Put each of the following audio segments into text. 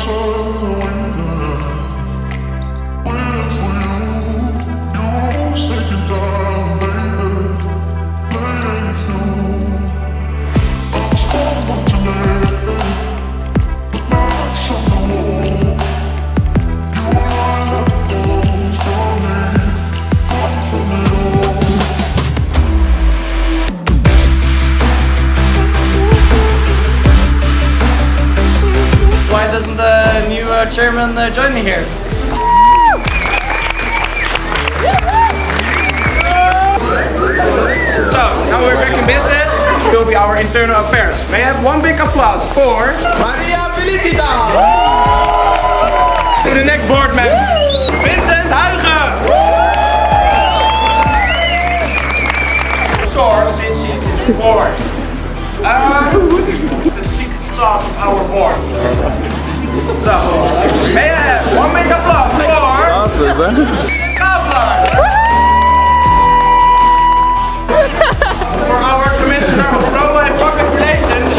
Why doesn't the new chairman join me here? So, now we're back in business. It will be our internal affairs. May I have one big applause for Maria Felicita! To the next board member, Vincent Huigen! Source, since she's in the board. The secret sauce of our board. So, may I have one big applause for Kavlar! For our Commissioner of Global and Public Relations,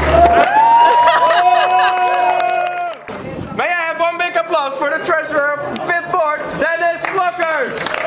may I have one big applause for the Treasurer of the 5th Board, Dennis Slockers!